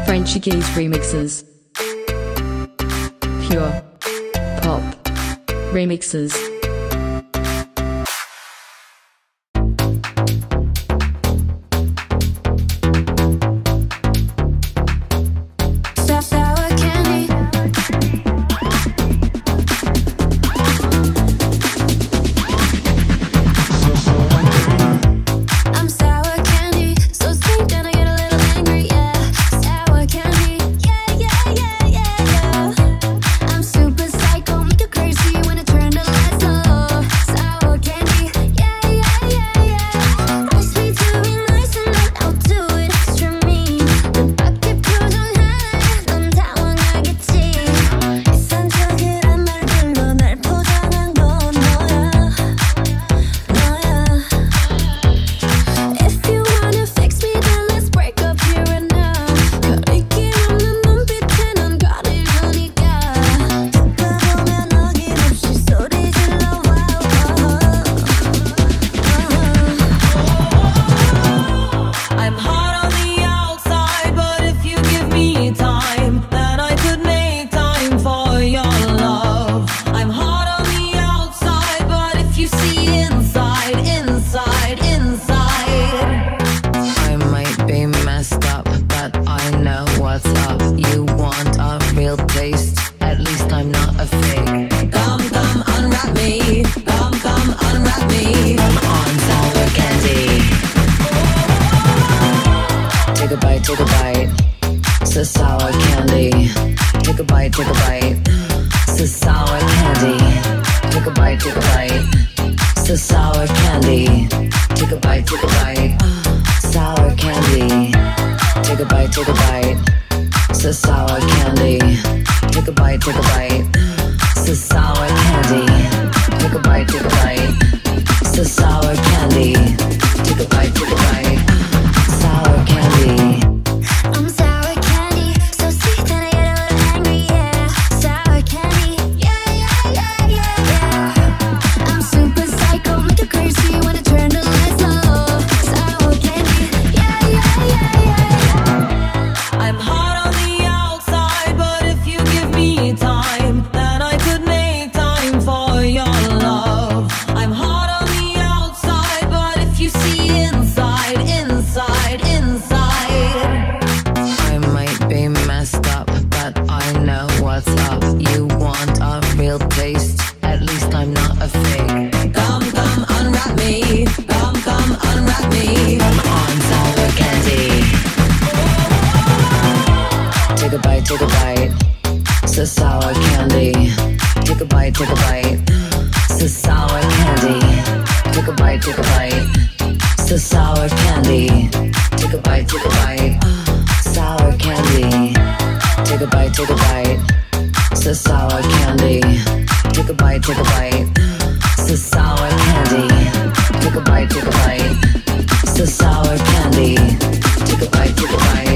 Frenchy Keys remixes. Pure pop remixes. Take a bite, it's a sour candy. Take a bite, it's a sour candy. Take a bite, it's a sour candy. Take a bite, sour candy. Take a bite, it's a sour candy. Take a bite, it's a sour candy. Take a bite, it's a sour candy. Take a bite, sour candy. I'm sour candy, so sweet that I get a little angry, yeah. Sour candy, yeah. I'm super psycho, make you crazy when I turn the lights low. Sour candy, yeah. I'm hot on the outside, but if you give me time, then I could make time for your love. I'm hot on the outside, but if you see inside, inside, inside. I might be messed up, but I know what's up. You want a real taste, at least I'm not a fake. Come, unwrap me. Come, unwrap me. Come on, sour candy. Take a bite, it's a sour candy. Take a bite, it's a sour candy. Take a bite, it's a sour candy. Take a bite, sour candy. Take a bite, it's a sour candy. Take a bite, it's a sour candy. Take a bite, it's a sour candy. Take a bite,